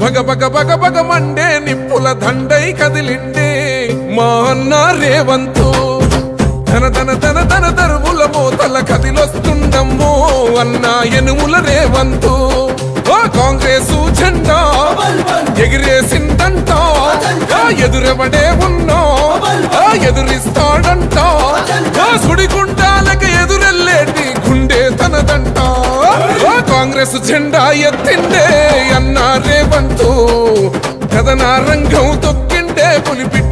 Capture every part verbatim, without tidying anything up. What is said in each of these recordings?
బగ బగ బగ బగ Monday నిప్పుల దండై కదిలిండే మా అన్న రేవంతు ధన ధన ధన ధన దరువుల మోతల కదిలొస్తుండమ్మో అన్న ఎనుముల రేవంతు ఓ కాంగ్రెస్ జెండా ఎగిరేసిందంట ఎదురెవడే ఉన్నా ఎదురిస్తాడంట సుడిగుండాలకు ఎదురెల్లేటి గుండె తనదంట కాంగ్రెస్ జెండా ఎత్తిండే అన్న రేవంతు కథన రంగం తొక్కిండే పులిపిట్టు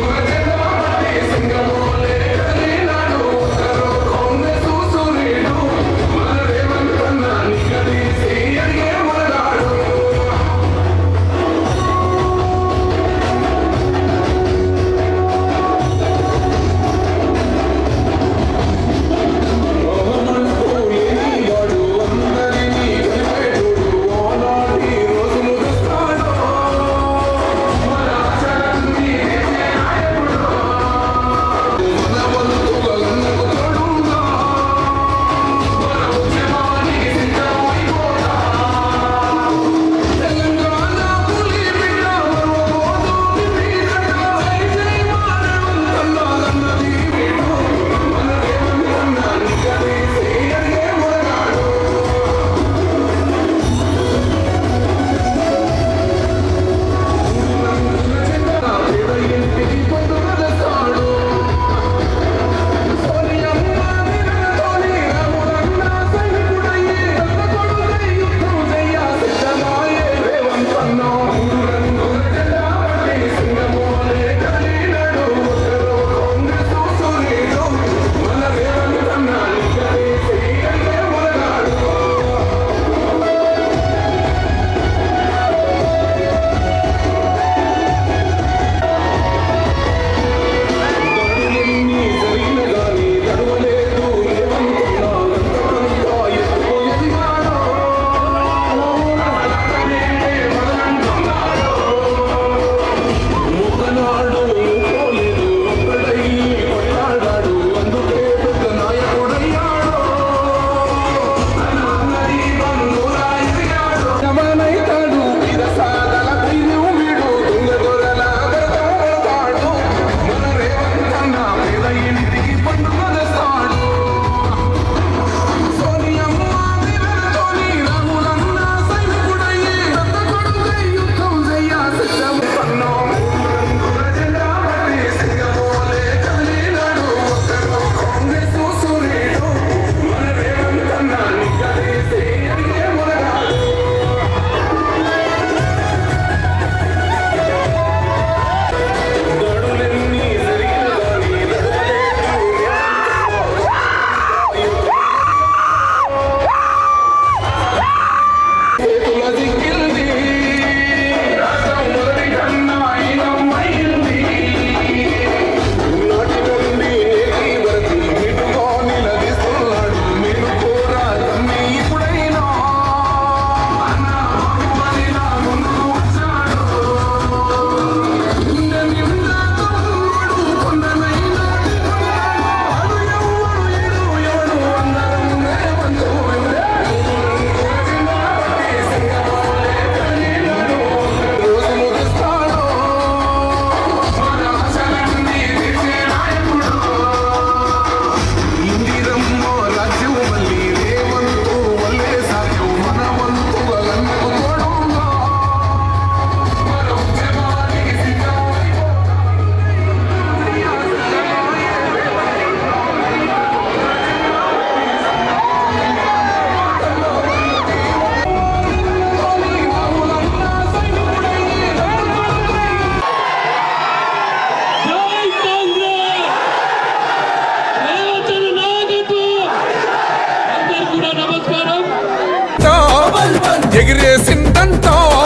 ఎగిరేసిందంట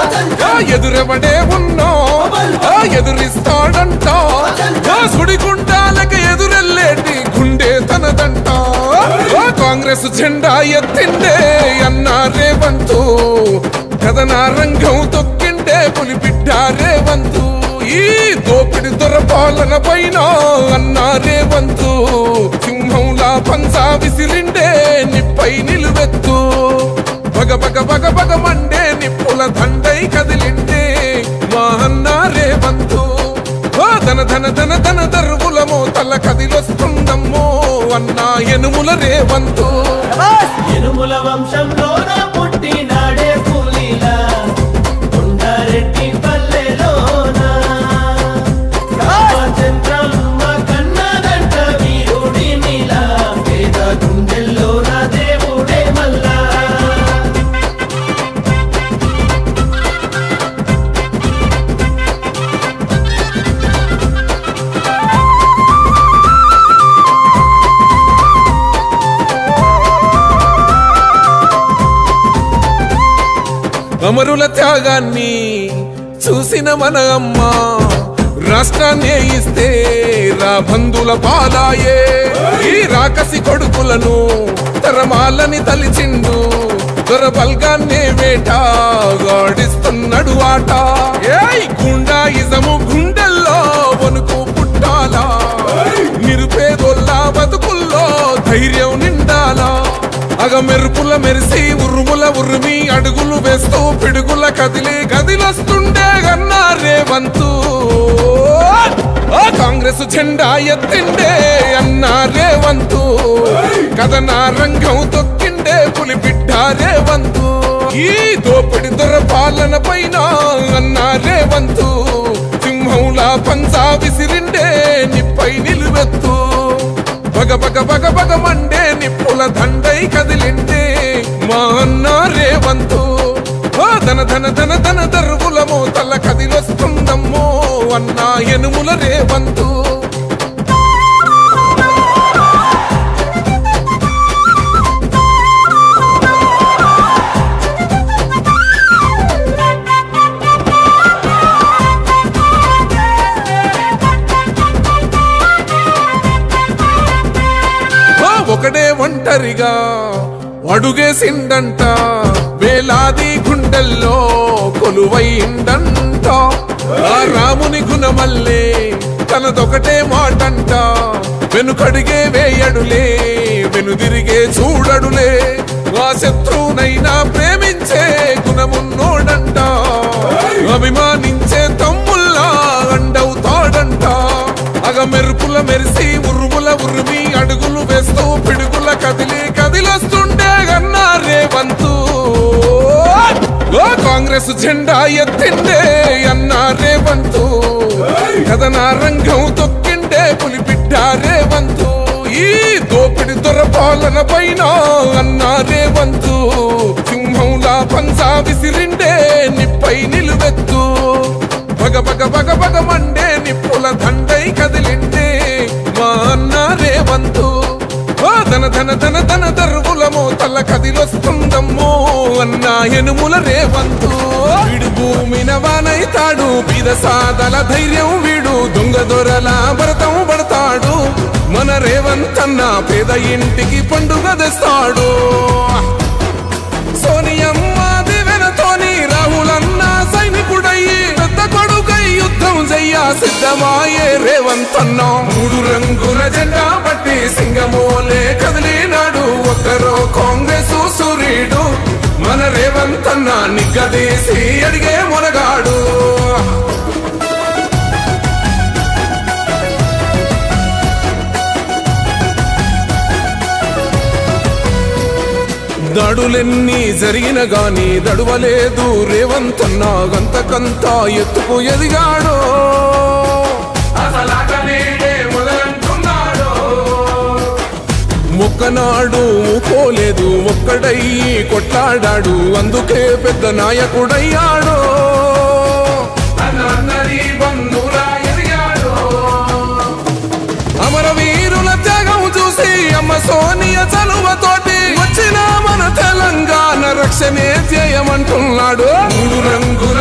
ఎదురెవడే ఉన్నా ఎదురిస్తాడంట సుడిగుండాలకు ఎదురెల్లేటి గుండె తనదంట కాంగ్రెస్ జెండా ఎత్తిండే అన్న రేవంతు కథన రంగం తొక్కిండే పులిపిట్ట రేవంతు ఈ దోపిడి దొర పాలన పైన అన్న రేవంతు సింహంలా పంజా విసిరిండే నిప్పై నిలువెత్తు బగ బగ బగ బగ మండే నిప్పుల దండై కదిలిండే ధన ధన ధన ధన దర్వుల మోతల కదిలొస్తుందమ్మో అన్నా యనుమల రేవంతు యనుమల వంశంలోన పుట్టినాడే పులిలా కొండారెడ్డి పల్లెలోన రామచంద్రమ్మ కన్నదంట వీరుడి నీలా పేద గుండెల్లోన దేవుడే మల్లా అమరుల త్యాగాన్ని చూసిన మన అమ్మ రాష్ట్రాన్ని ఇస్తే రా బంధుల పాలాయే ఈ రాకసి కొడుకులను తరమాలని తలిచిండు దొరబల్గాన్నే వేట గాడిస్తున్నాడు ఆట ఏయ్ గుండాయిజము గుండెల్లో వణుకు పుట్టాలా నిరుపేదోళ్ళ బతుకుల్లో ధైర్యం నిండాలా అగ మెరుపుల మెరిసి ఉరుముల ఉరిమి అడుగులు వేస్తూ పిడుగుల కదిలి గదిలొస్తుండే గన్నా రేవంతు కాంగ్రెస్ జెండా ఎత్తిండే అన్నా రేవంతు కథన రంగం తొక్కిండే పులి బిడ్డ రేవంతు ఈ దోపిడి దొర పాలన పైన అన్నా రేవంతు సింహంలా పంజా విసిరిండే నిప్పై నిలువెత్తు బగ బగ బగ బగ మండే నిప్పుల దండై కదిలిండే మా అన్న రేవంతు ధన ధన ధన ధన దర్వుల మోతల కదిలొస్తుందమ్మో అన్నా యనుమల రేవంతు ఒకడే ఒంటరిగా అడుగేసిండంట వేలాది గుండెల్లో కొలువైండంట ఆ రాముని గుణమల్లే తనదొకటే మాటంట వెనుకడిగే వేయడులే వెనుదిరిగే చూడడులే ఆ శత్రువునైనా ప్రేమించే గుణమున్నోడంట అభిమానించే తమ్ముల్లా అండవుతాడంట అగ మెరుపుల మెరిసి ఉరుముల ఉరిమి అడుగులు వేస్తూ పిడుగుల కదిలి కదిలొస్తుండే గన్నా రేవంతు కాంగ్రెస్ జెండా ఎత్తిండే అన్నా రేవంతు కథన రంగం తొక్కిండే పులి బిడ్డ రేవంతు ఈ దోపిడి దొర పాలన పైన అన్నా రేవంతు సింహంలా పంజా విసిరిండే నిప్పై నిలువెత్తు బగ బగ బగ బగ మండే నిప్పుల దండై కదిలిండే మా అన్న రేవంతు ధన ధన ధన ధన దర్వుల మోతల కదిలొస్తుందమ్మో అన్నా యనుమల రేవంతు వీడు భూమిన వానైతాడు బీద సాదల ధైర్యం వీడు దొంగ దొరల భరతం పడతాడు మన రేవంతన్న పేద ఇంటికి పండుగ తెస్తాడు సోనియమ్మ దివెనతోని రాహులన్న సైనికుడయ్యి పెద్ద కొడుకై యుద్ధం చెయ్య సిద్ధమాయే రేవంతన్న మూడు రంగుల జెండా పట్టి సింగమోలే కదిలినాడు ఒక్కరో కాంగ్రెస్ సూర్యుడు మన రేవంతన్న నిగ్గదీసి అడిగే మొనగాడు దాడులెన్ని జరిగిన గాని దడువలేదు రేవంతన్న గంతకంత ఎత్తుకు ఎదిగాడు మొక్కనాడు పోలేదు ఒక్కడయ్యి కొట్లాడాడు అందుకే పెద్ద నాయకుడయ్యాడు అమరవీరుల త్యాగం చూసి అమ్మ సోనియ చలువతోటి వచ్చిన మన తెలంగాణ రక్షణే చేయమంటున్నాడు మూడు రంగుల